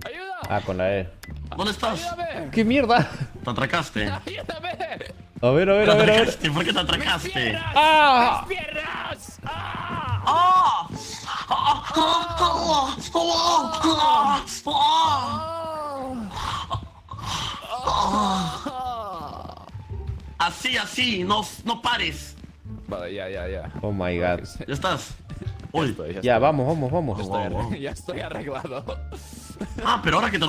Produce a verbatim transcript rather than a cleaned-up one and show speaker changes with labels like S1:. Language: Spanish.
S1: ¡Ayuda!
S2: Ah, con la E.
S3: ¿Dónde estás?
S1: ¡Ayúdame!
S2: ¡Qué mierda!
S3: Te atracaste.
S1: ¡Ayúdame!
S2: A ver, a ver,
S3: Te
S2: a ver, a ver.
S3: atracaste. ¿Por qué te atracaste?
S1: ¡Piernas!
S2: ¡Ah!
S1: ¡Mis piernas! ¡Ah!
S3: ¡Ah! ¡Ah! ¡Ah! ¡Ah! ¡Ah!
S1: ¡Ah!
S3: Así, así, no, no pares.
S1: Vale, ya, ya, ya.
S2: Oh my god.
S3: ¿Ya estás? Uy.
S1: Estoy, ya
S2: Ya,
S1: estoy.
S2: vamos, vamos, vamos.
S1: Ya estoy,
S3: Wow, wow.
S1: arre- ya estoy arreglado.
S3: Ah, pero ahora que te